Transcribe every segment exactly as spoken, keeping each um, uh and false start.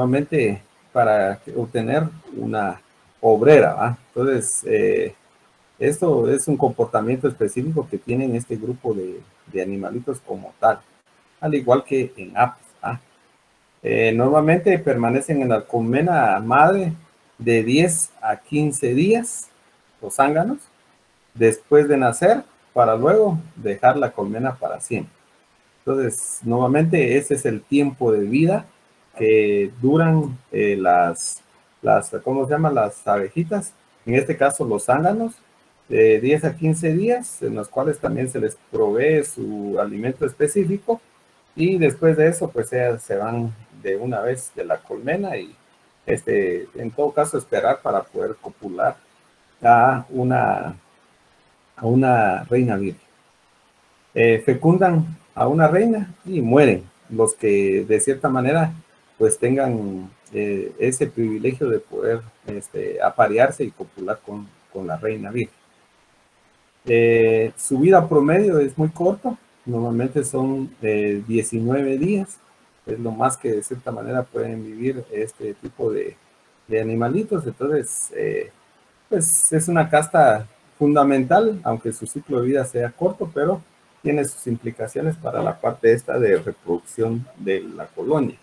normalmente para obtener una obrera, ¿va? Entonces, eh, esto es un comportamiento específico que tienen este grupo de, de animalitos como tal, al igual que en apis, ¿va? Eh, normalmente permanecen en la colmena madre de diez a quince días, los zánganos, después de nacer, para luego dejar la colmena para siempre. Entonces, nuevamente, ese es el tiempo de vida que duran eh, las, las, ¿cómo se llama? Las abejitas, en este caso los zánganos, de diez a quince días, en los cuales también se les provee su alimento específico, y después de eso, pues ellas se van de una vez de la colmena y, este, en todo caso, esperar para poder copular a una, a una reina virgen. Eh, fecundan a una reina y mueren los que de cierta manera pues tengan eh, ese privilegio de poder este, aparearse y copular con, con la reina virgen. Eh, su vida promedio es muy corta, normalmente son eh, diecinueve días, es lo más que de cierta manera pueden vivir este tipo de, de animalitos. Entonces eh, pues es una casta fundamental, aunque su ciclo de vida sea corto, pero tiene sus implicaciones para la parte esta de reproducción de la colonia.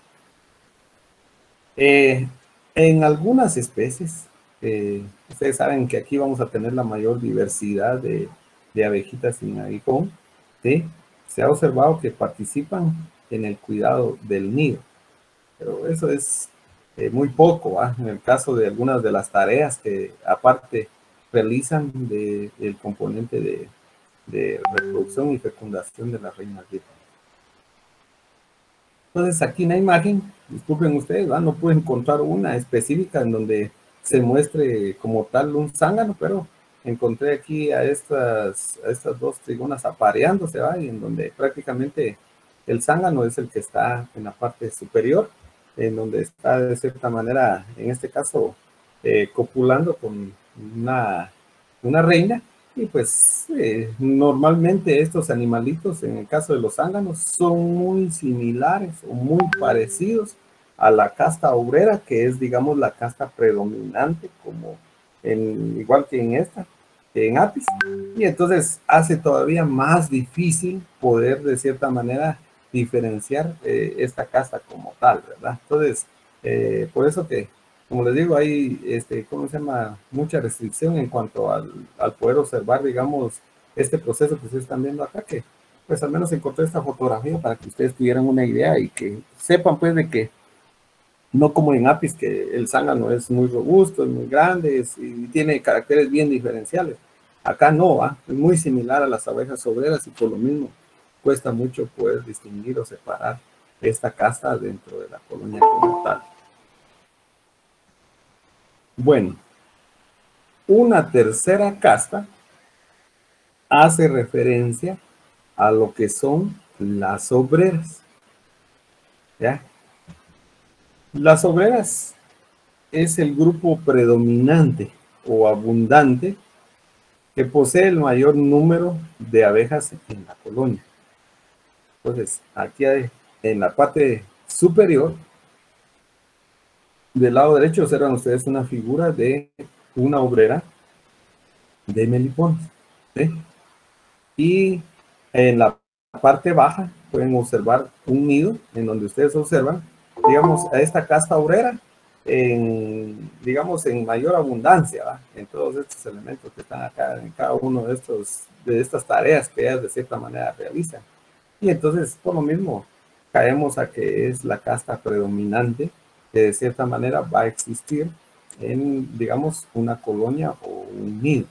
Eh, en algunas especies, eh, ustedes saben que aquí vamos a tener la mayor diversidad de, de abejitas sin aguijón, ¿sí? Se ha observado que participan en el cuidado del nido, pero eso es eh, muy poco, ¿eh? En el caso de algunas de las tareas que aparte realizan del de, componente de, de reproducción y fecundación de las reinas virgen. Entonces aquí en la imagen, disculpen ustedes, ¿verdad? No pude encontrar una específica en donde se muestre como tal un zángano, pero encontré aquí a estas, a estas dos trigonas apareándose, ¿va? Y en donde prácticamente el zángano es el que está en la parte superior, en donde está de cierta manera, en este caso, eh, copulando con una, una reina. Y pues eh, normalmente estos animalitos, en el caso de los zánganos, son muy similares o muy parecidos a la casta obrera, que es, digamos, la casta predominante, como en, igual que en esta, que en Apis. Y entonces hace todavía más difícil poder, de cierta manera, diferenciar eh, esta casta como tal, ¿verdad? Entonces, eh, por eso que, como les digo, hay, este, ¿cómo se llama? Mucha restricción en cuanto al, al poder observar, digamos, este proceso que ustedes están viendo acá, que pues al menos encontré esta fotografía para que ustedes tuvieran una idea y que sepan pues de que no como en Apis, que el zángano es muy robusto, es muy grande es, y tiene caracteres bien diferenciales. Acá no, ¿eh? Es muy similar a las abejas obreras y por lo mismo cuesta mucho poder distinguir o separar esta casta dentro de la colonia como tal. Bueno, una tercera casta hace referencia a lo que son las obreras, ¿ya? Las obreras es el grupo predominante o abundante que posee el mayor número de abejas en la colonia. Entonces, aquí hay, en la parte superior, del lado derecho, observan ustedes una figura de una obrera de melipones, ¿sí? Y en la parte baja pueden observar un nido en donde ustedes observan, digamos, a esta casta obrera en, digamos, en mayor abundancia, ¿va? En todos estos elementos que están acá, en cada uno de, estos, de estas tareas que ellas de cierta manera realizan. Y entonces, por lo mismo, caemos a que es la casta predominante que de cierta manera va a existir en, digamos, una colonia o un nido.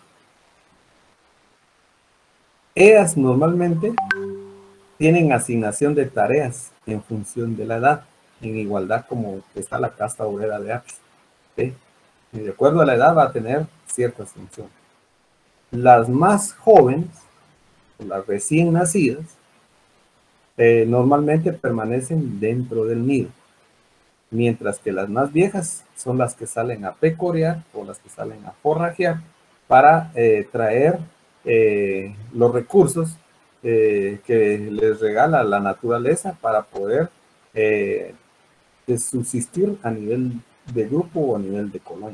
Ellas normalmente tienen asignación de tareas en función de la edad, en igualdad como está la casta obrera de Apis, ¿sí? Y de acuerdo a la edad va a tener ciertas funciones. Las más jóvenes, las recién nacidas, eh, normalmente permanecen dentro del nido, mientras que las más viejas son las que salen a pecorear o las que salen a forrajear para eh, traer eh, los recursos eh, que les regala la naturaleza para poder eh, de subsistir a nivel de grupo o a nivel de colonia.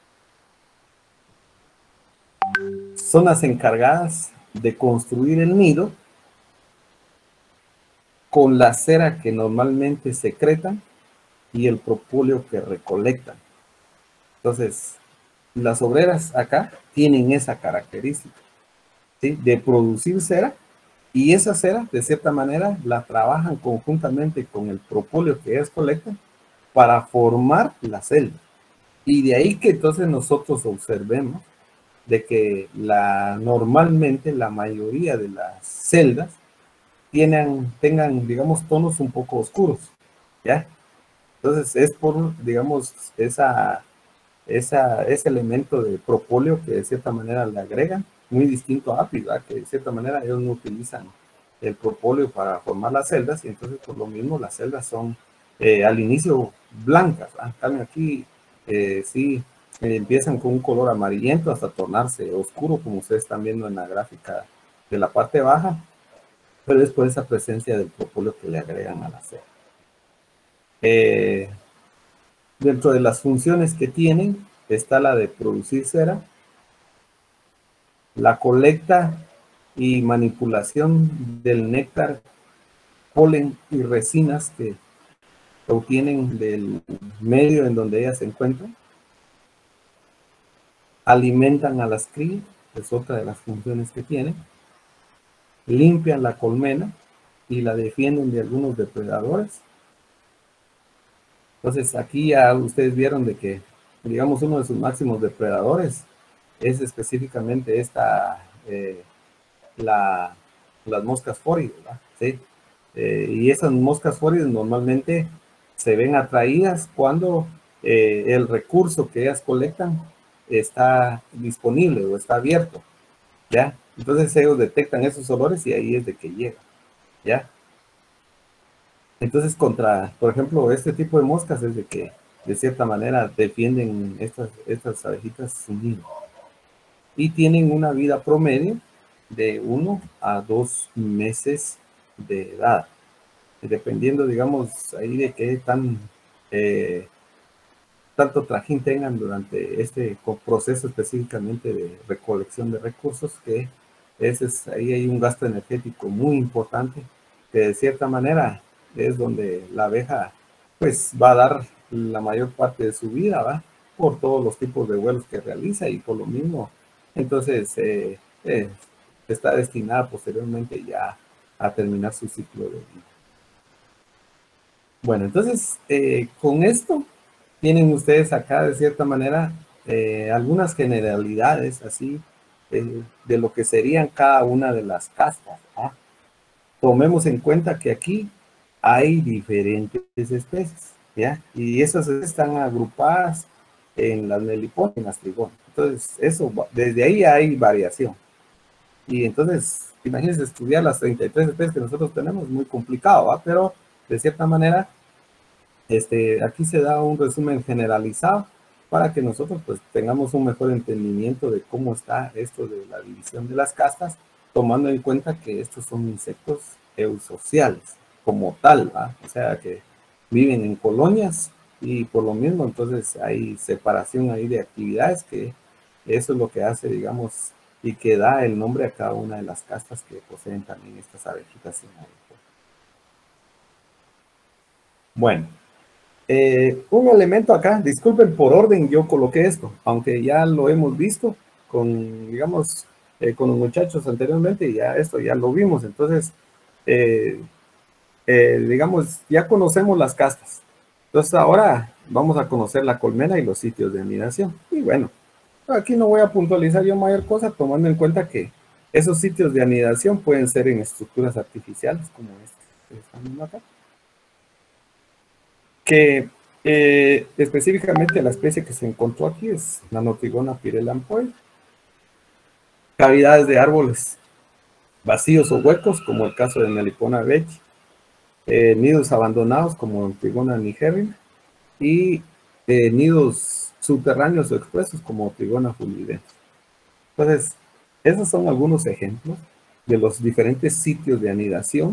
Son las encargadas de construir el nido con la cera que normalmente secretan y el propóleo que recolectan. Entonces, las obreras acá tienen esa característica, ¿sí?, de producir cera, y esa cera, de cierta manera, la trabajan conjuntamente con el propóleo que ellas colectan para formar la celda. Y de ahí que entonces nosotros observemos de que la, normalmente la mayoría de las celdas tienen, tengan, digamos, tonos un poco oscuros, ¿ya? Entonces es por, digamos, esa, esa, ese elemento de propóleo que de cierta manera le agregan, muy distinto a API, ¿verdad? Que de cierta manera ellos no utilizan el propóleo para formar las celdas, y entonces por lo mismo las celdas son eh, al inicio blancas, ¿verdad? También aquí eh, sí eh, empiezan con un color amarillento hasta tornarse oscuro, como ustedes están viendo en la gráfica de la parte baja, pero es por esa presencia del propóleo que le agregan a la celda. Eh, dentro de las funciones que tienen está la de producir cera, la colecta y manipulación del néctar, polen y resinas que obtienen del medio en donde ellas se encuentran, alimentan a las crías, es otra de las funciones que tienen, limpian la colmena y la defienden de algunos depredadores. Entonces aquí ya ustedes vieron de que, digamos, uno de sus máximos depredadores es específicamente esta, eh, la, las moscas fórides, ¿verdad? ¿Sí? Eh, y esas moscas fórides normalmente se ven atraídas cuando eh, el recurso que ellas colectan está disponible o está abierto, ¿ya? Entonces ellos detectan esos olores y ahí es de que llegan, ¿ya? Entonces contra, por ejemplo, este tipo de moscas es de que de cierta manera defienden estas, estas abejitas su nido. Y tienen una vida promedio de uno a dos meses de edad. Dependiendo, digamos, ahí de qué tan eh, tanto trajín tengan durante este proceso específicamente de recolección de recursos, que ese es, ahí hay un gasto energético muy importante, que de cierta manera es donde la abeja pues va a dar la mayor parte de su vida, ¿va? Por todos los tipos de vuelos que realiza, y por lo mismo, entonces eh, eh, está destinada posteriormente ya a terminar su ciclo de vida. Bueno, entonces eh, con esto tienen ustedes acá de cierta manera eh, algunas generalidades así eh, de lo que serían cada una de las castas, ¿ah? Tomemos en cuenta que aquí hay diferentes especies, ¿ya? Y esas están agrupadas en las meliponas y en las trigonas. Entonces, eso, desde ahí hay variación. Y entonces, imagínense estudiar las treinta y tres especies que nosotros tenemos, es muy complicado, ¿va? Pero de cierta manera, este, aquí se da un resumen generalizado para que nosotros pues tengamos un mejor entendimiento de cómo está esto de la división de las castas, tomando en cuenta que estos son insectos eusociales como tal, ¿va? O sea que viven en colonias, y por lo mismo entonces hay separación ahí de actividades, que eso es lo que hace, digamos, y que da el nombre a cada una de las castas que poseen también estas abejitas sin abejo. Bueno. Eh, un elemento acá, disculpen por orden, yo coloqué esto, aunque ya lo hemos visto con, digamos, eh, con los muchachos anteriormente, y ya esto ya lo vimos. Entonces, eh, eh, digamos, ya conocemos las castas. Entonces ahora vamos a conocer la colmena y los sitios de anidación. Y bueno, aquí no voy a puntualizar yo mayor cosa, tomando en cuenta que esos sitios de anidación pueden ser en estructuras artificiales, como este que están viendo acá, que eh, específicamente la especie que se encontró aquí es la Notrigona pirelampoide. Cavidades de árboles vacíos o huecos, como el caso de Melipona bechi, eh, nidos abandonados como Notrigona nigerrima, y eh, nidos subterráneos o expuestos como Notrigona fulvidens. Entonces, esos son algunos ejemplos de los diferentes sitios de anidación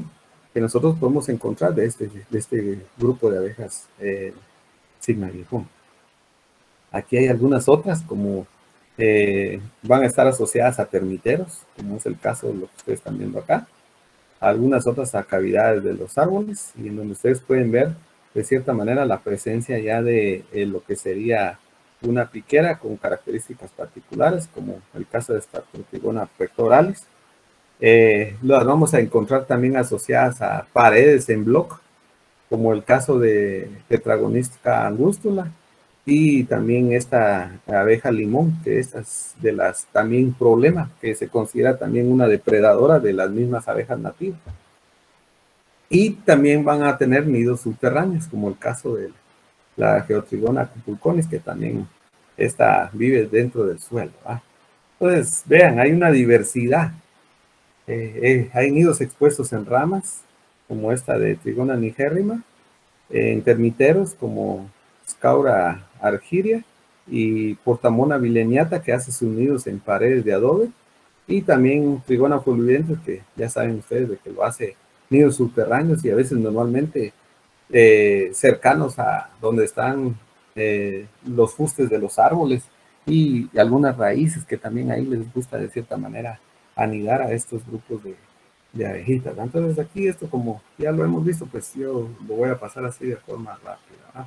que nosotros podemos encontrar de este, de este grupo de abejas eh, Sigma aguijón. Aquí hay algunas otras, como eh, van a estar asociadas a termiteros, como es el caso de lo que ustedes están viendo acá. Algunas otras a cavidades de los árboles, y en donde ustedes pueden ver, de cierta manera, la presencia ya de eh, lo que sería una piquera con características particulares, como el caso de Staphylococcus pectoralis. Eh, las vamos a encontrar también asociadas a paredes en bloque, como el caso de Tetragonistica angustula, y también esta abeja limón, que esta es de las también problemas, que se considera también una depredadora de las mismas abejas nativas. Y también van a tener nidos subterráneos, como el caso de la Geotrigona cuculconis, que también esta vive dentro del suelo, ¿va? Entonces, vean, hay una diversidad. Eh, eh, hay nidos expuestos en ramas, como esta de Trigona nigérrima, en termiteros como Scaura argyria y Portamona vileniata, que hace sus nidos en paredes de adobe, y también Trigona fluorescente, que ya saben ustedes de que lo hace nidos subterráneos y a veces normalmente eh, cercanos a donde están eh, los fustes de los árboles, y algunas raíces que también ahí les gusta de cierta manera anidar a estos grupos de, de abejitas. Entonces aquí esto, como ya lo hemos visto, pues yo lo voy a pasar así de forma rápida, ¿verdad?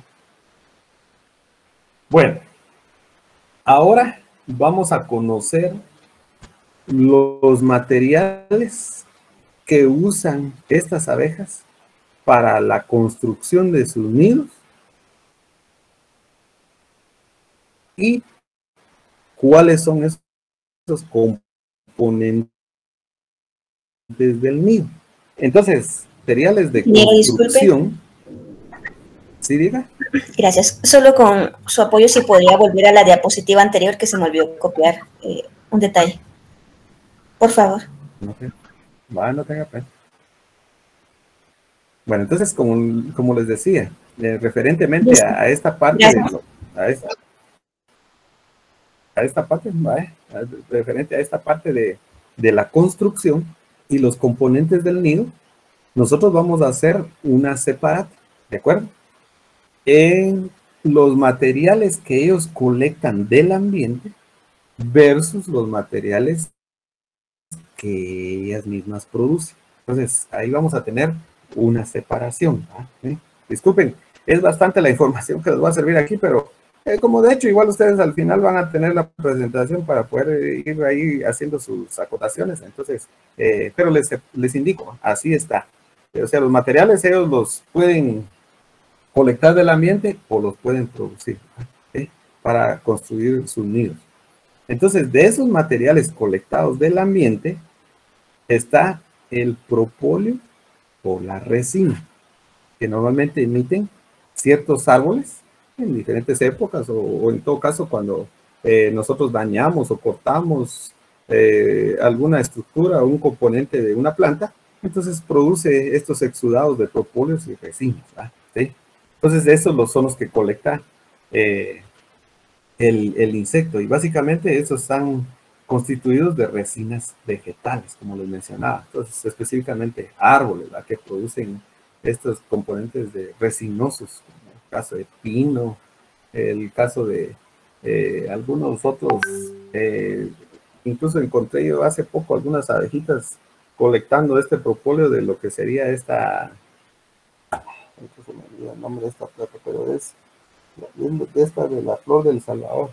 Bueno, ahora vamos a conocer los materiales que usan estas abejas para la construcción de sus nidos y cuáles son esos componentes del nido. Entonces, materiales de construcción. ¿Sí, diga? Gracias. Solo con su apoyo, si podría volver a la diapositiva anterior, que se me olvidó copiar eh, un detalle. Por favor. No, va, no tenga pena. Bueno, entonces, como, como les decía, eh, referentemente a, a esta parte, de lo, a, esta, a esta parte, ¿vale? referente a esta parte de, de la construcción y los componentes del nido, nosotros vamos a hacer una separata, ¿de acuerdo? En los materiales que ellos colectan del ambiente versus los materiales que ellas mismas producen. Entonces, ahí vamos a tener una separación. ¿Sí? Disculpen, es bastante la información que les va a servir aquí, pero eh, como de hecho igual ustedes al final van a tener la presentación para poder ir ahí haciendo sus acotaciones. Entonces, eh, pero les, les indico, así está. O sea, los materiales ellos los pueden colectar del ambiente o los pueden producir, ¿sí? Para construir sus nidos. Entonces, de esos materiales colectados del ambiente está el propóleo o la resina, que normalmente emiten ciertos árboles en diferentes épocas, o, o en todo caso cuando eh, nosotros dañamos o cortamos eh, alguna estructura o un componente de una planta, entonces produce estos exudados de propóleos y resinas, ¿sí? Entonces esos son los que colecta eh, el, el insecto, y básicamente esos están constituidos de resinas vegetales, como les mencionaba. Entonces, específicamente árboles, ¿verdad?, que producen estos componentes de resinosos, como el caso de pino, el caso de eh, algunos otros, eh, incluso encontré yo hace poco algunas abejitas colectando este propóleo de lo que sería esta, no se me olvida el nombre de esta planta, pero es de esta de la flor del Salvador.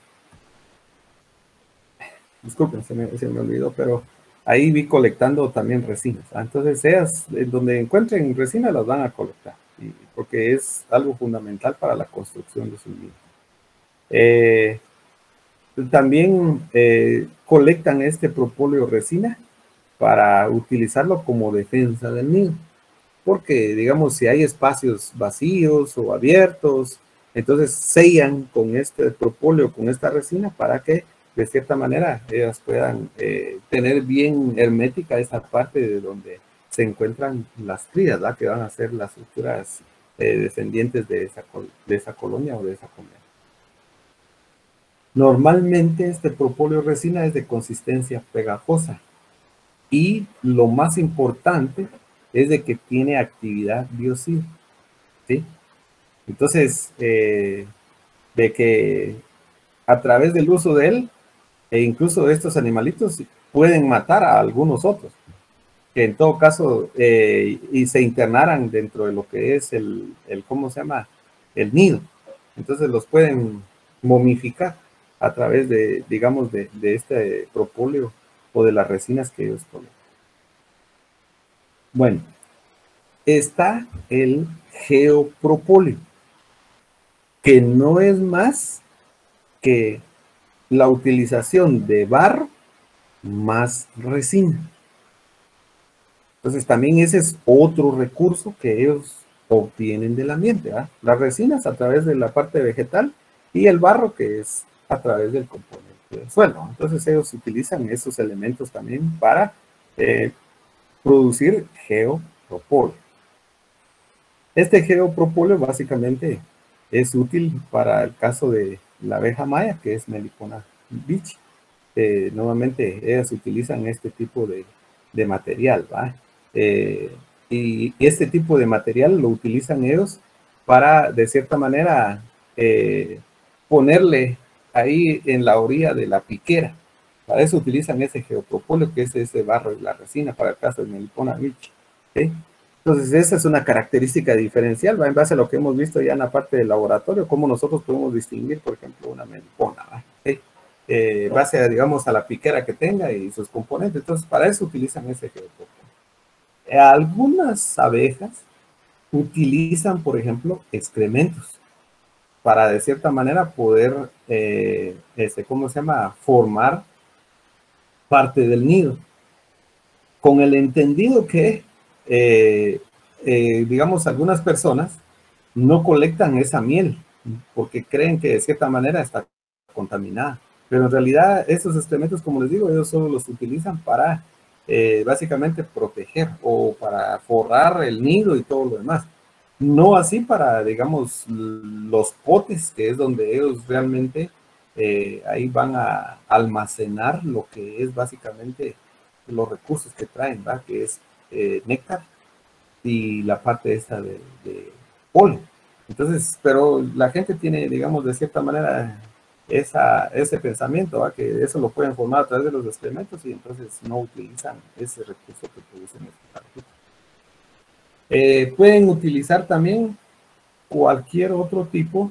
Disculpen, se me, se me olvidó, pero ahí vi colectando también resinas. Entonces, ellas, donde encuentren resinas, las van a colectar, y, porque es algo fundamental para la construcción de sus nidos. Eh, también eh, colectan este propóleo resina para utilizarlo como defensa del nido. Porque, digamos, si hay espacios vacíos o abiertos, entonces sellan con este propóleo, con esta resina, para que de cierta manera ellas puedan eh, tener bien hermética esta parte de donde se encuentran las crías, ¿verdad?, que van a ser las futuras eh, descendientes de esa, de esa colonia o de esa comunidad. Normalmente este propóleo resina es de consistencia pegajosa, y lo más importante es de que tiene actividad biocida, ¿sí? Entonces, eh, de que a través del uso de él, e incluso estos animalitos pueden matar a algunos otros, que en todo caso, eh, y se internaran dentro de lo que es el, el, ¿cómo se llama? El nido. Entonces los pueden momificar a través de, digamos, de, de este propóleo o de las resinas que ellos colocan. Bueno, está el geopropóleo, que no es más que la utilización de barro más resina. Entonces también ese es otro recurso que ellos obtienen del ambiente, ¿verdad? Las resinas a través de la parte vegetal y el barro que es a través del componente del suelo. Entonces ellos utilizan esos elementos también para eh, producir geopropóleo. Este geopropóleo básicamente es útil para el caso de la abeja maya, que es Melipona bichi. Eh, normalmente ellas utilizan este tipo de, de material, ¿va? Eh, y este tipo de material lo utilizan ellos para, de cierta manera, eh, ponerle ahí en la orilla de la piquera. Para eso utilizan ese geopropóleo, que es ese barro de la resina, para el caso de Melipona bichi, ¿sí? Entonces, esa es una característica diferencial, ¿va? En base a lo que hemos visto ya en la parte del laboratorio, cómo nosotros podemos distinguir, por ejemplo, una melipona, ¿va? ¿Sí? Eh, base a, digamos, a la piquera que tenga y sus componentes. Entonces, para eso utilizan ese geopropóleo. Eh, algunas abejas utilizan, por ejemplo, excrementos para, de cierta manera, poder, eh, este, ¿cómo se llama?, formar parte del nido. Con el entendido que, eh, eh, digamos, algunas personas no colectan esa miel porque creen que de cierta manera está contaminada. Pero en realidad estos excrementos, como les digo, ellos solo los utilizan para eh, básicamente proteger o para forrar el nido y todo lo demás. No así para, digamos, los potes, que es donde ellos realmente eh, ahí van a almacenar lo que es básicamente los recursos que traen, ¿va? Que es eh, néctar y la parte esta de, de polen. Entonces, pero la gente tiene, digamos, de cierta manera esa, ese pensamiento, ¿va? Que eso lo pueden formar a través de los excrementos y entonces no utilizan ese recurso que producen estos parásitos. Eh, pueden utilizar también cualquier otro tipo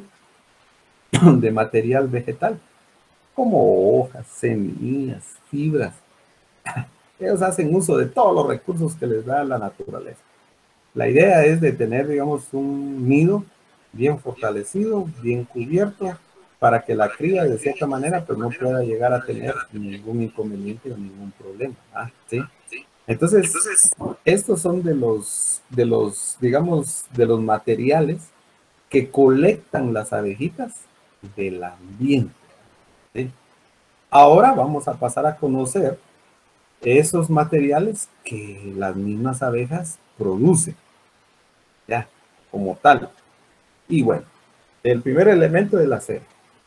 de material vegetal, como hojas, semillas, fibras. Ellos hacen uso de todos los recursos que les da la naturaleza. La idea es de tener, digamos, un nido bien fortalecido, bien cubierto, para que la cría, de cierta manera, pues no pueda llegar a tener ningún inconveniente o ningún problema. ¿Ah? ¿Sí? Entonces, estos son de los, de los, digamos, de los materiales que colectan las abejitas del ambiente. ¿Sí? Ahora vamos a pasar a conocer esos materiales que las mismas abejas producen, ya, como tal. Y bueno, el primer elemento es la cera.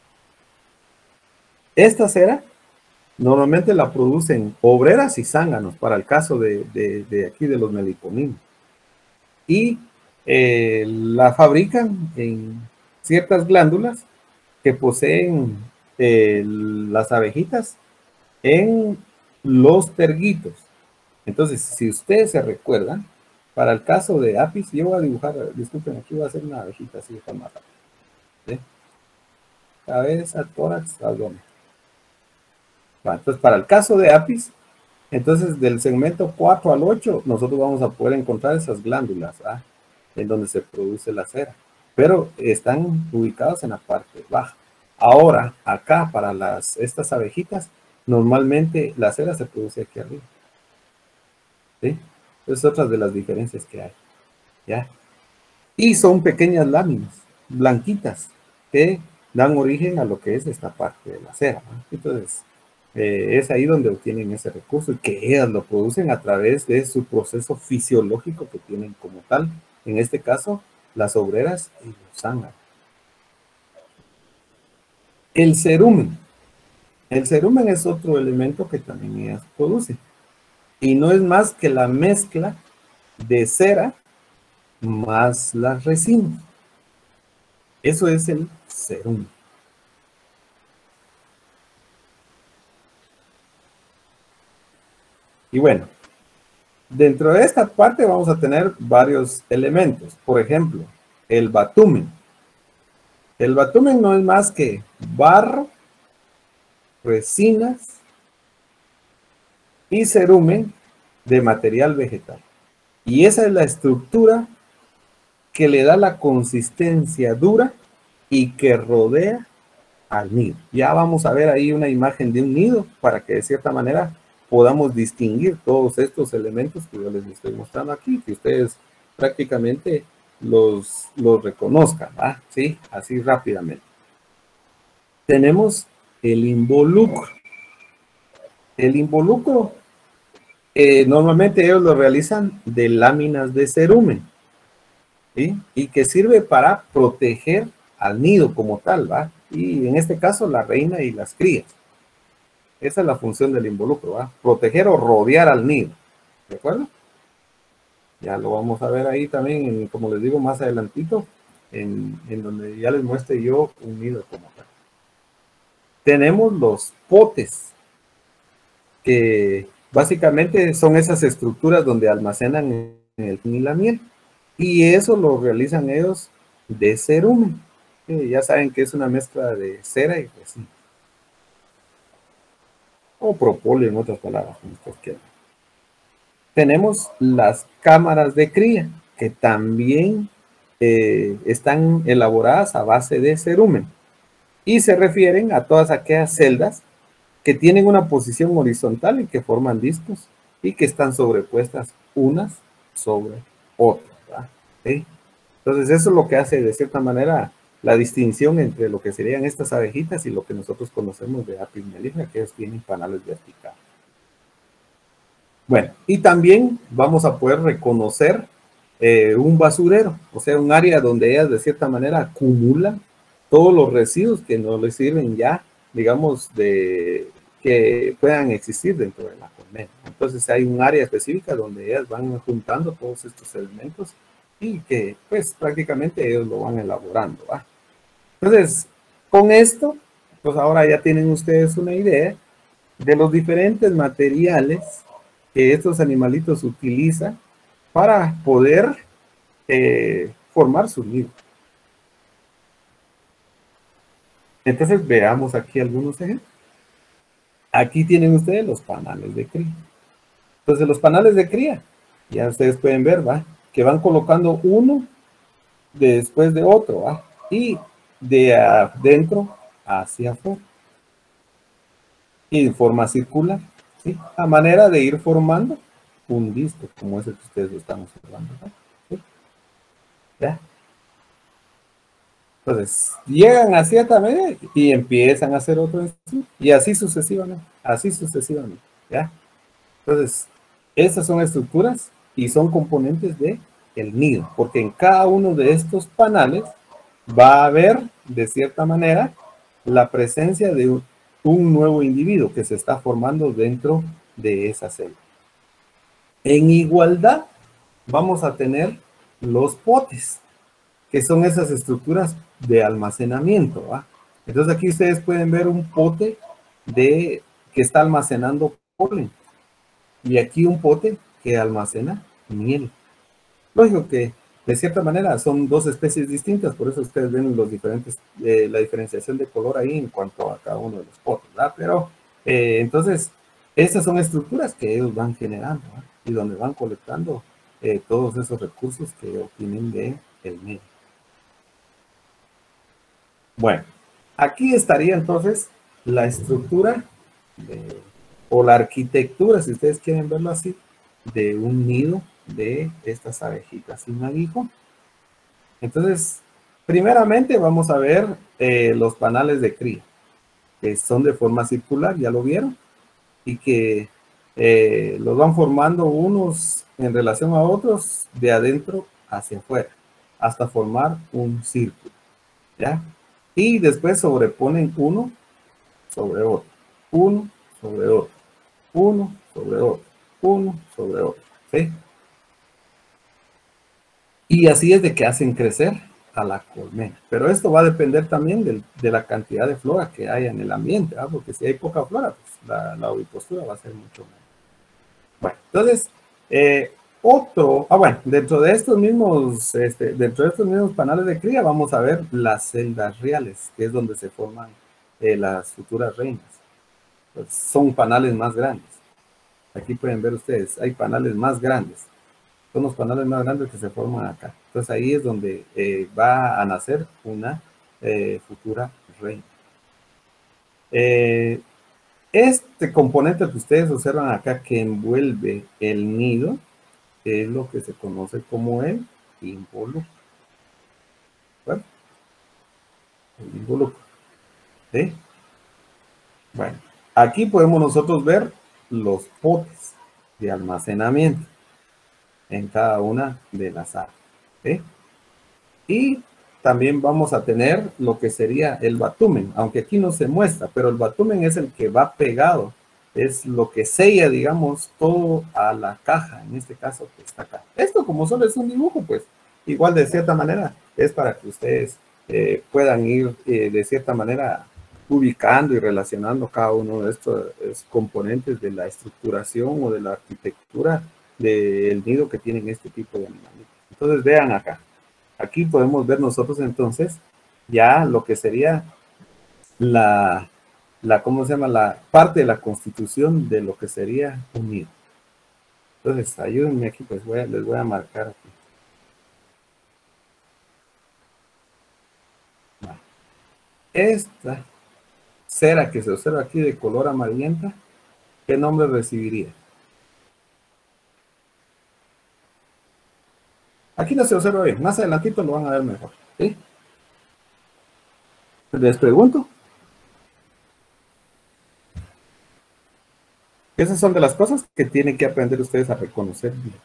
Esta cera normalmente la producen obreras y zánganos, para el caso de, de, de aquí de los meliponinos. Y eh, la fabrican en ciertas glándulas que poseen eh, las abejitas en los terguitos. Entonces, si ustedes se recuerdan, para el caso de Apis, yo voy a dibujar, disculpen, aquí voy a hacer una abejita así de forma rápida. ¿Sí? Cabeza, tórax, abdomen. Bueno, entonces, para el caso de Apis, entonces del segmento cuatro al ocho, nosotros vamos a poder encontrar esas glándulas, ¿ah? En donde se produce la cera, pero están ubicadas en la parte baja. Ahora, acá, para las, estas abejitas, normalmente la cera se produce aquí arriba. ¿Sí? Es otra de las diferencias que hay, ¿ya? Y son pequeñas láminas, blanquitas, que dan origen a lo que es esta parte de la cera, ¿no? Entonces, eh, es ahí donde obtienen ese recurso y que ellas lo producen a través de su proceso fisiológico que tienen como tal, en este caso, las obreras y los zánganos. El cerumen. El cerumen es otro elemento que también ellas producen. Y no es más que la mezcla de cera más las resinas. Eso es el cerumen. Y bueno, dentro de esta parte vamos a tener varios elementos. Por ejemplo, el batumen. El batumen no es más que barro, resinas y cerumen de material vegetal. Y esa es la estructura que le da la consistencia dura y que rodea al nido. Ya vamos a ver ahí una imagen de un nido para que de cierta manera podamos distinguir todos estos elementos que yo les estoy mostrando aquí, que ustedes prácticamente los, los reconozcan, ¿va? ¿Sí? Así rápidamente. Tenemos el involucro. El involucro, eh, normalmente ellos lo realizan de láminas de cerumen, ¿sí? Y que sirve para proteger al nido como tal, ¿va? Y en este caso la reina y las crías. Esa es la función del involucro, ¿va? Proteger o rodear al nido, ¿de acuerdo? Ya lo vamos a ver ahí también, en, como les digo, más adelantito, en, en donde ya les muestre yo un nido como tal. Tenemos los potes, que básicamente son esas estructuras donde almacenan el y la miel. Y eso lo realizan ellos de cerumen. Eh, ya saben que es una mezcla de cera y resina. O propóleo, en otras palabras, como ustedes quieran. Tenemos las cámaras de cría, que también eh, están elaboradas a base de cerumen. Y se refieren a todas aquellas celdas que tienen una posición horizontal y que forman discos y que están sobrepuestas unas sobre otras, ¿verdad? ¿Sí? Entonces eso es lo que hace de cierta manera la distinción entre lo que serían estas abejitas y lo que nosotros conocemos de Apis mellifera, que ellos tienen panales verticales. Bueno, y también vamos a poder reconocer eh, un basurero, o sea, un área donde ellas de cierta manera acumulan todos los residuos que no les sirven ya, digamos, de que puedan existir dentro de la colmena. Entonces hay un área específica donde ellas van juntando todos estos elementos y que pues prácticamente ellos lo van elaborando, ¿va? Entonces, con esto, pues ahora ya tienen ustedes una idea de los diferentes materiales que estos animalitos utilizan para poder eh, formar su nido. Entonces veamos aquí algunos ejemplos. Aquí tienen ustedes los panales de cría. Entonces los panales de cría, ya ustedes pueden ver, ¿va? Que van colocando uno después de otro, ¿va? Y de adentro hacia afuera. Y de forma circular, ¿sí? A manera de ir formando un disco, como ese que ustedes lo están observando, ¿va? ¿Sí? ¿Ya? Entonces, llegan a cierta medida y empiezan a hacer otro y así sucesivamente, así sucesivamente, ¿ya? Entonces, estas son estructuras y son componentes de el nido, porque en cada uno de estos panales va a haber, de cierta manera, la presencia de un, un nuevo individuo que se está formando dentro de esa celda. En igualdad, vamos a tener los potes, que son esas estructuras de almacenamiento, ¿va? Entonces aquí ustedes pueden ver un pote de, que está almacenando polen. Y aquí un pote que almacena miel. Lógico que de cierta manera son dos especies distintas, por eso ustedes ven los diferentes, eh, la diferenciación de color ahí en cuanto a cada uno de los potes, ¿verdad? Pero eh, entonces, estas son estructuras que ellos van generando, ¿verdad? Y donde van colectando eh, todos esos recursos que obtienen de el medio. Bueno, aquí estaría entonces la estructura de, o la arquitectura, si ustedes quieren verlo así, de un nido de estas abejitas sin aguijón. Entonces, primeramente vamos a ver eh, los panales de cría, que son de forma circular, ya lo vieron, y que eh, los van formando unos en relación a otros de adentro hacia afuera, hasta formar un círculo, ¿ya? Y después sobreponen uno sobre otro, uno sobre otro, uno sobre otro, uno sobre otro, ¿sí? Y así es de que hacen crecer a la colmena. Pero esto va a depender también de, de la cantidad de flora que haya en el ambiente, ¿ah? Porque si hay poca flora, pues la, la ovipostura va a ser mucho menos. Bueno, entonces, eh, otro, ah bueno, dentro de estos mismos, este, dentro de estos mismos panales de cría vamos a ver las celdas reales, que es donde se forman eh, las futuras reinas. Pues son panales más grandes. Aquí pueden ver ustedes, hay panales más grandes. Son los panales más grandes que se forman acá. Entonces ahí es donde eh, va a nacer una eh, futura reina. Eh, este componente que ustedes observan acá que envuelve el nido es lo que se conoce como el involucro. Bueno, el involucro. ¿Sí? Bueno, aquí podemos nosotros ver los potes de almacenamiento en cada una de las áreas. ¿Sí? Y también vamos a tener lo que sería el batumen, aunque aquí no se muestra, pero el batumen es el que va pegado, es lo que sella, digamos, todo a la caja, en este caso que está acá. Esto como solo es un dibujo, pues, igual de cierta manera, es para que ustedes eh, puedan ir eh, de cierta manera ubicando y relacionando cada uno de estos componentes de la estructuración o de la arquitectura del nido que tienen este tipo de animales. Entonces vean acá. Aquí podemos ver nosotros entonces ya lo que sería la, la, ¿cómo se llama? La parte de la constitución de lo que sería un nido. Entonces, ayúdenme aquí, pues voy a, les voy a marcar aquí. Esta cera que se observa aquí de color amarillenta, ¿qué nombre recibiría? Aquí no se observa bien, más adelantito lo van a ver mejor, ¿sí? Les pregunto. Esas son de las cosas que tienen que aprender ustedes a reconocer bien.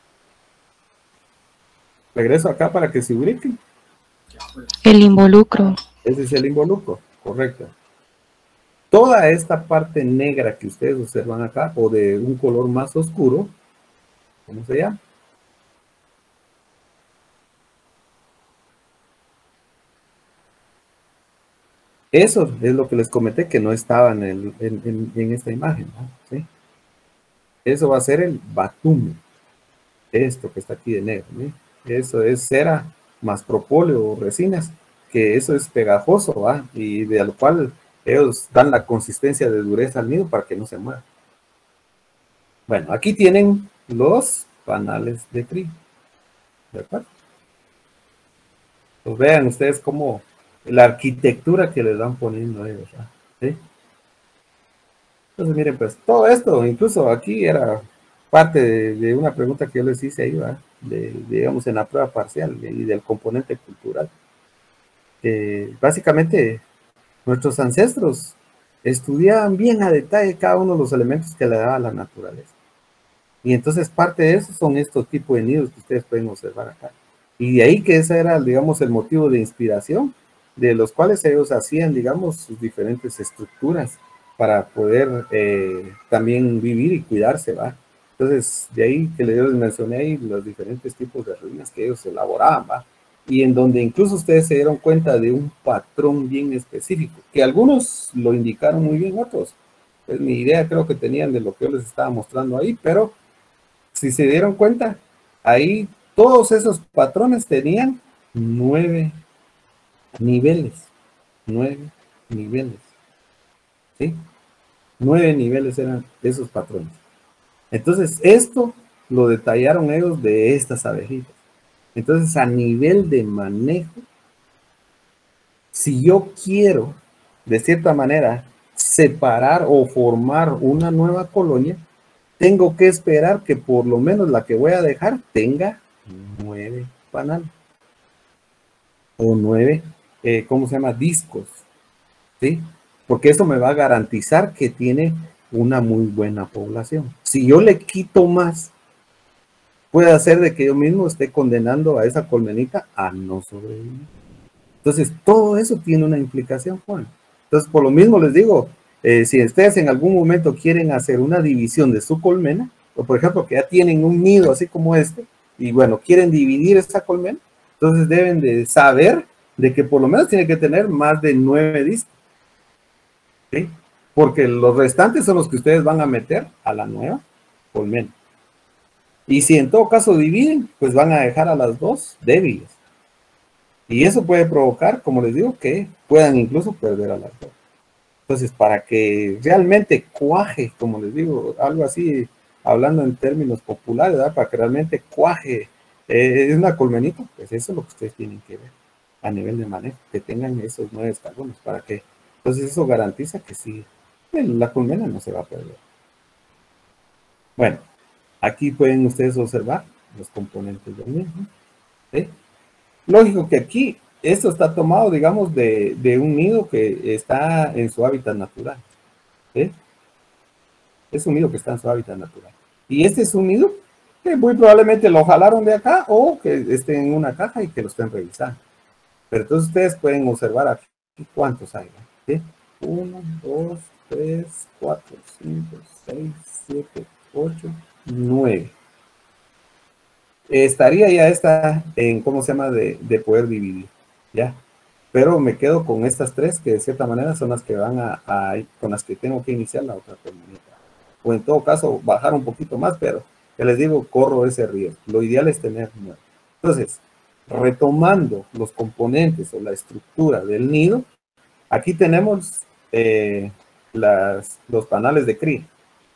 Regreso acá para que se ubiquen. El involucro. Ese es el involucro, correcto. Toda esta parte negra que ustedes observan acá, o de un color más oscuro, ¿cómo se llama? Eso es lo que les comenté que no estaba en, el, en, en, en esta imagen, ¿no? ¿Sí? Eso va a ser el batumen. Esto que está aquí de negro, ¿sí? Eso es cera más propóleo o resinas, que eso es pegajoso, ¿va? Y de lo cual ellos dan la consistencia de dureza al nido para que no se mueva. Bueno, aquí tienen los panales de cría. ¿De acuerdo? Pues vean ustedes cómo la arquitectura que les van poniendo a ellos, ¿sí? Entonces miren, pues todo esto, incluso aquí era parte de, de una pregunta que yo les hice ahí, ¿va? De, digamos, en la prueba parcial y del componente cultural. Eh, básicamente, nuestros ancestros estudiaban bien a detalle cada uno de los elementos que le daba la naturaleza. Y entonces parte de eso son estos tipos de nidos que ustedes pueden observar acá. Y de ahí que ese era, digamos, el motivo de inspiración, de los cuales ellos hacían, digamos, sus diferentes estructuras para poder eh, también vivir y cuidarse, ¿va? Entonces, de ahí que les mencioné ahí los diferentes tipos de ruinas que ellos elaboraban, ¿va? Y en donde incluso ustedes se dieron cuenta de un patrón bien específico, que algunos lo indicaron muy bien, otros. Pues mi idea creo que tenían de lo que yo les estaba mostrando ahí, pero si se dieron cuenta, ahí todos esos patrones tenían nueve niveles, nueve niveles, ¿sí? Nueve niveles eran esos patrones. Entonces, esto lo detallaron ellos de estas abejitas. Entonces, a nivel de manejo, si yo quiero, de cierta manera, separar o formar una nueva colonia, tengo que esperar que por lo menos la que voy a dejar tenga nueve panales. O nueve, eh, ¿cómo se llama? Discos. ¿Sí? Porque eso me va a garantizar que tiene una muy buena población. Si yo le quito más, puede hacer de que yo mismo esté condenando a esa colmenita a no sobrevivir. Entonces, todo eso tiene una implicación, Juan. Entonces, por lo mismo les digo, eh, si ustedes en algún momento quieren hacer una división de su colmena, o por ejemplo, que ya tienen un nido así como este, y bueno, quieren dividir esta colmena, entonces deben de saber de que por lo menos tiene que tener más de nueve discos, ¿sí? Porque los restantes son los que ustedes van a meter a la nueva colmena. Y si en todo caso dividen, pues van a dejar a las dos débiles. Y eso puede provocar, como les digo, que puedan incluso perder a las dos. Entonces, para que realmente cuaje, como les digo, algo así, hablando en términos populares, ¿verdad? Para que realmente cuaje eh, es una colmenita, pues eso es lo que ustedes tienen que ver a nivel de manejo, que tengan esos nueve escalones, para que, entonces eso garantiza que sí, la colmena no se va a perder. Bueno, aquí pueden ustedes observar los componentes del mismo, ¿sí? Lógico que aquí, esto está tomado, digamos, de, de un nido que está en su hábitat natural, ¿sí? Es un nido que está en su hábitat natural. Y este es un nido que muy probablemente lo jalaron de acá o que esté en una caja y que lo estén revisando. Pero entonces ustedes pueden observar aquí cuántos hay, ¿sí? uno, dos, tres, cuatro, cinco, seis, siete, ocho, nueve. Estaría ya esta en, ¿cómo se llama?, de, de poder dividir, ¿ya? Pero me quedo con estas tres que de cierta manera son las que van a, a con las que tengo que iniciar la otra colmenita. O en todo caso bajar un poquito más, pero ya les digo, corro ese riesgo. Lo ideal es tener nueve. Entonces, retomando los componentes o la estructura del nido, aquí tenemos eh, las, los panales de cría.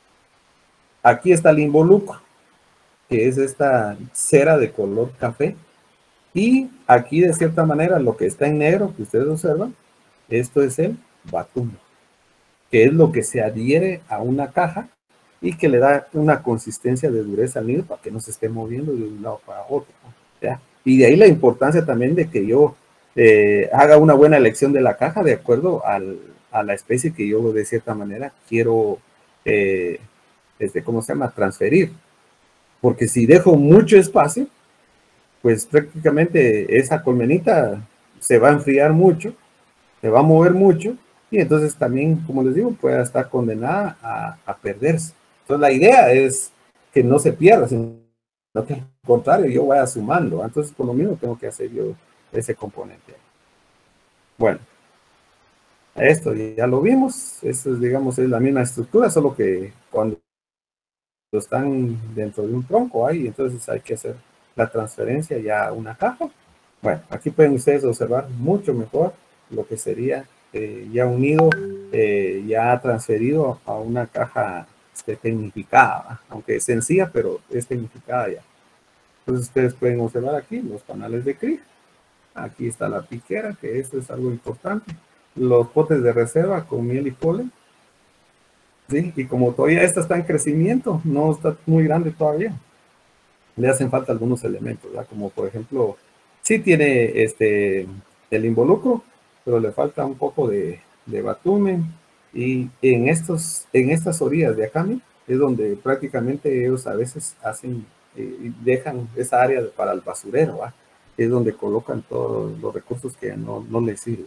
Aquí está el involucro, que es esta cera de color café. Y aquí de cierta manera lo que está en negro, que ustedes observan, esto es el batume, que es lo que se adhiere a una caja y que le da una consistencia de dureza al nido para que no se esté moviendo de un lado para otro, ¿no? ¿Ya? Y de ahí la importancia también de que yo eh, haga una buena elección de la caja de acuerdo al, a la especie que yo de cierta manera quiero, eh, este, ¿cómo se llama?, transferir. Porque si dejo mucho espacio, pues prácticamente esa colmenita se va a enfriar mucho, se va a mover mucho, y entonces también, como les digo, puede estar condenada a, a perderse. Entonces la idea es que no se pierda, sino que al contrario, yo vaya sumando. Entonces por lo mismo tengo que hacer yo ese componente. Bueno, esto ya lo vimos, esto es, digamos, es la misma estructura, solo que cuando están dentro de un tronco ahí, entonces hay que hacer la transferencia ya a una caja. Bueno, aquí pueden ustedes observar mucho mejor lo que sería eh, ya un nido eh, ya transferido a una caja este, tecnificada, ¿va? Aunque es sencilla, pero es tecnificada ya. Entonces ustedes pueden observar aquí los panales de cría. Aquí está la piquera, que esto es algo importante. Los potes de reserva con miel y polen. ¿Sí? Y como todavía esta está en crecimiento, no está muy grande todavía, le hacen falta algunos elementos, ¿verdad? Como por ejemplo, sí tiene este, el involucro, pero le falta un poco de, de batumen, y en, estos, en estas orillas de acá es donde prácticamente ellos a veces hacen, eh, dejan esa área para el basurero, ¿verdad? Es donde colocan todos los recursos que no, no les sirven.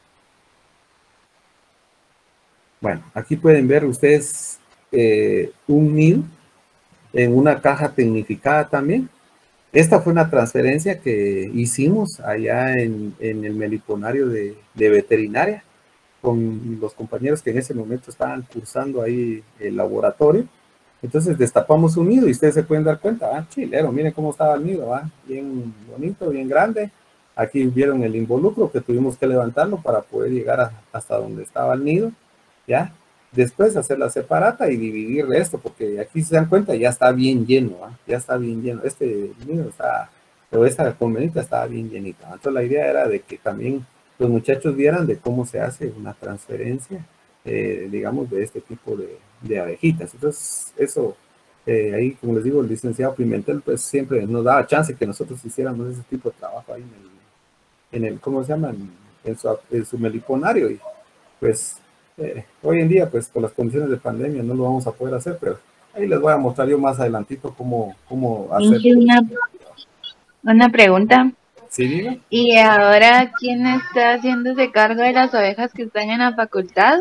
Bueno, aquí pueden ver ustedes eh, un nido en una caja tecnificada también. Esta fue una transferencia que hicimos allá en, en el meliponario de, de veterinaria con los compañeros que en ese momento estaban cursando ahí el laboratorio. Entonces destapamos un nido y ustedes se pueden dar cuenta, ah, chilero, miren cómo estaba el nido, ah, bien bonito, bien grande. Aquí vieron el involucro que tuvimos que levantarlo para poder llegar a, hasta donde estaba el nido. ¿Ya? Después hacer la separata y dividir esto, porque aquí se dan cuenta, ya está bien lleno, ¿eh? Ya está bien lleno. Este nido está, pero esta colmenita estaba bien llenita. Entonces la idea era de que también los muchachos vieran de cómo se hace una transferencia, eh, digamos, de este tipo de, de abejitas. Entonces eso, eh, ahí como les digo, el licenciado Pimentel, pues siempre nos daba chance que nosotros hiciéramos ese tipo de trabajo ahí en el, en el ¿cómo se llama? En, en, su, en su meliponario, y pues Eh, hoy en día, pues, por las condiciones de pandemia no lo vamos a poder hacer, pero ahí les voy a mostrar yo más adelantito cómo, cómo hacer. Una, una pregunta. ¿Sí, diga? ¿Y ahora quién está haciéndose cargo de las ovejas que están en la facultad?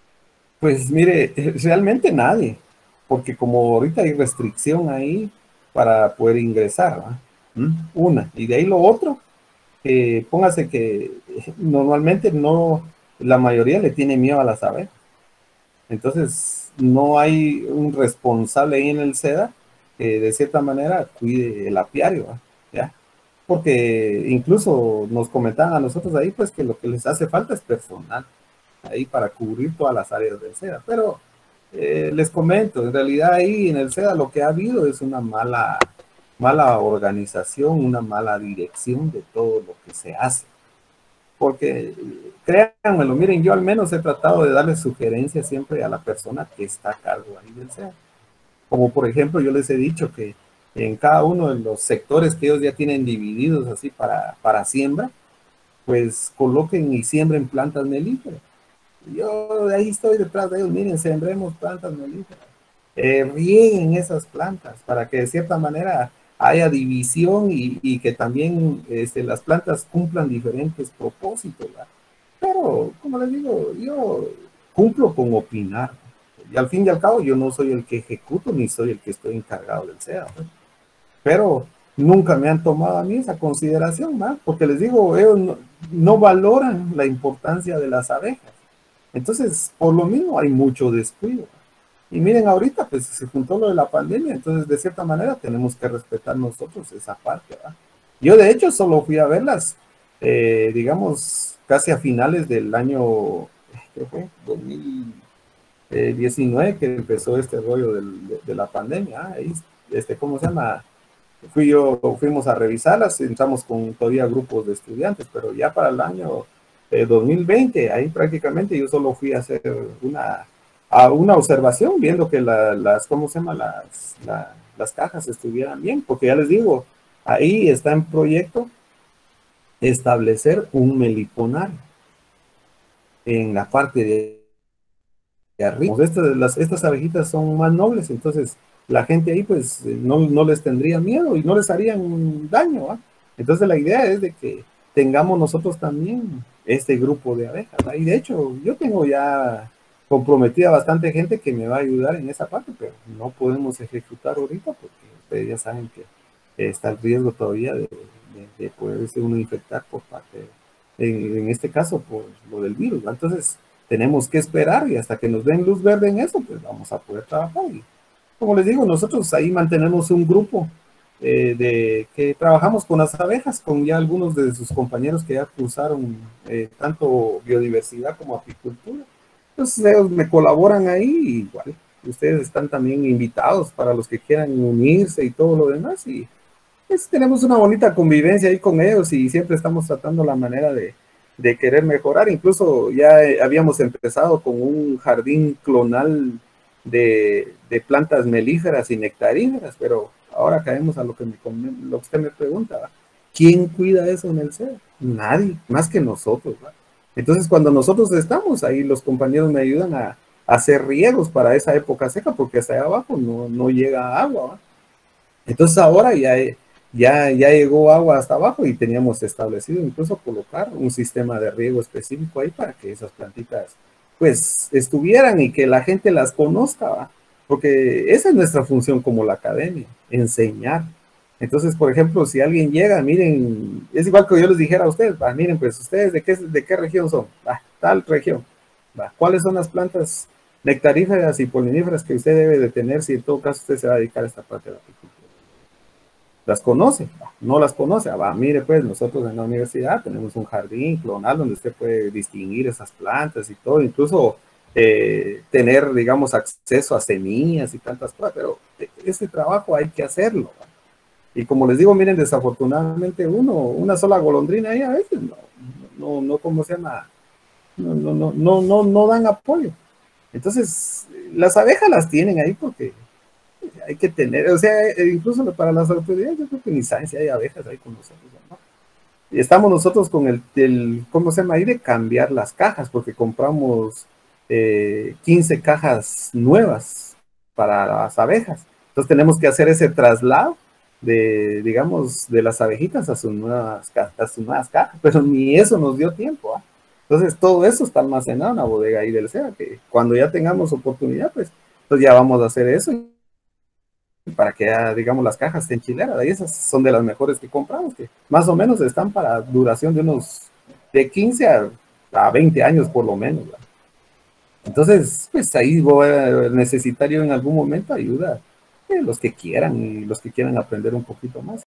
Pues mire, realmente nadie, porque como ahorita hay restricción ahí, para poder ingresar, ¿va? ¿Mm? Una. Y de ahí lo otro, eh, póngase que normalmente no, la mayoría le tiene miedo a las abejas. Entonces, no hay un responsable ahí en el SEDA que de cierta manera cuide el apiario, ¿va? ¿Ya? Porque incluso nos comentaban a nosotros ahí, pues que lo que les hace falta es personal ahí para cubrir todas las áreas del SEDA. Pero eh, les comento, en realidad ahí en el SEDA lo que ha habido es una mala, mala organización, una mala dirección de todo lo que se hace. Porque, créanmelo, miren, yo al menos he tratado de darle sugerencias siempre a la persona que está a cargo ahí del SEDA. Como por ejemplo, yo les he dicho que en cada uno de los sectores que ellos ya tienen divididos así para, para siembra, pues coloquen y siembren plantas melíferas. Yo de ahí estoy detrás de ellos, miren, sembremos plantas melíferas. Eh, rieguen esas plantas para que de cierta manera haya división y, y que también este, las plantas cumplan diferentes propósitos, ¿verdad? Pero, como les digo, yo cumplo con opinar. Y al fin y al cabo, yo no soy el que ejecuto ni soy el que estoy encargado del SEDA, ¿no? Pero nunca me han tomado a mí esa consideración, ¿no? Porque les digo, ellos no, no valoran la importancia de las abejas. Entonces, por lo mismo hay mucho descuido. Y miren, ahorita pues se juntó lo de la pandemia, entonces de cierta manera tenemos que respetar nosotros esa parte, ¿verdad? Yo de hecho solo fui a verlas, eh, digamos, casi a finales del año, ¿qué fue? dos mil diecinueve, que empezó este rollo del, de, de la pandemia. ¿Ah? Ahí, este, ¿cómo se llama? Fui yo, fuimos a revisarlas, entramos con todavía grupos de estudiantes, pero ya para el año eh, dos mil veinte, ahí prácticamente yo solo fui a hacer una, a una observación, viendo que la, las, ¿cómo se llama? Las, la, las cajas estuvieran bien, porque ya les digo, ahí está en proyecto establecer un meliponario en la parte de, de arriba. Estas, las, estas abejitas son más nobles, entonces la gente ahí pues no, no les tendría miedo y no les harían daño, ¿eh? Entonces la idea es de que tengamos nosotros también este grupo de abejas, ¿eh? Y de hecho yo tengo ya comprometida bastante gente que me va a ayudar en esa parte, pero no podemos ejecutar ahorita porque ustedes ya saben que está el riesgo todavía de, de, de poderse uno infectar por parte, en, en este caso por lo del virus, ¿no? Entonces tenemos que esperar y hasta que nos den luz verde en eso, pues vamos a poder trabajar. Y como les digo, nosotros ahí mantenemos un grupo eh, de que trabajamos con las abejas, con ya algunos de sus compañeros que ya cursaron eh, tanto biodiversidad como apicultura. Entonces ellos me colaboran ahí, y igual ustedes están también invitados para los que quieran unirse y todo lo demás. Y pues tenemos una bonita convivencia ahí con ellos y siempre estamos tratando la manera de, de querer mejorar. Incluso ya eh, habíamos empezado con un jardín clonal De, de plantas melíferas y nectaríferas, pero ahora caemos a lo que, me, lo que usted me pregunta, ¿quién cuida eso en el SEDA? Nadie, más que nosotros, ¿va? Entonces cuando nosotros estamos ahí, los compañeros me ayudan a, a hacer riegos para esa época seca, porque hasta allá abajo no, no llega agua, ¿va? Entonces ahora ya, ya, ya llegó agua hasta abajo y teníamos establecido incluso colocar un sistema de riego específico ahí para que esas plantitas pues estuvieran y que la gente las conozca, ¿va? Porque esa es nuestra función como la academia, enseñar. Entonces, por ejemplo, si alguien llega, miren, es igual que yo les dijera a ustedes, ¿va? Miren, pues ustedes de qué, de qué región son, ¿va? Tal región, ¿va? ¿Cuáles son las plantas nectaríferas y poliníferas que usted debe de tener si en todo caso usted se va a dedicar a esta parte de la apicultura? ¿Las conoce? No las conoce. Ah, va, mire, pues nosotros en la universidad tenemos un jardín clonal donde usted puede distinguir esas plantas y todo, incluso eh, tener, digamos, acceso a semillas y tantas cosas, pero ese trabajo hay que hacerlo, ¿va? Y como les digo, miren, desafortunadamente uno, una sola golondrina ahí a veces no, no, no, ¿cómo se llama? No, no, no, no, no, no dan apoyo. Entonces, las abejas las tienen ahí porque hay que tener, o sea, incluso para las autoridades, yo creo que ni saben si hay abejas ahí con nosotros, ¿no? Y estamos nosotros con el, el, ¿cómo se llama? Ahí de cambiar las cajas, porque compramos eh, quince cajas nuevas para las abejas. Entonces tenemos que hacer ese traslado de, digamos, de las abejitas a sus nuevas, a sus nuevas cajas, pero ni eso nos dio tiempo, ¿eh? Entonces todo eso está almacenado en la bodega ahí del SEDA, que cuando ya tengamos oportunidad, pues, pues ya vamos a hacer eso. para que, digamos, las cajas estén chileras. Y esas son de las mejores que compramos, que más o menos están para duración de unos de quince a, a veinte años por lo menos, ¿verdad? Entonces, pues ahí voy a necesitar yo en algún momento ayuda de los que quieran y los que quieran aprender un poquito más.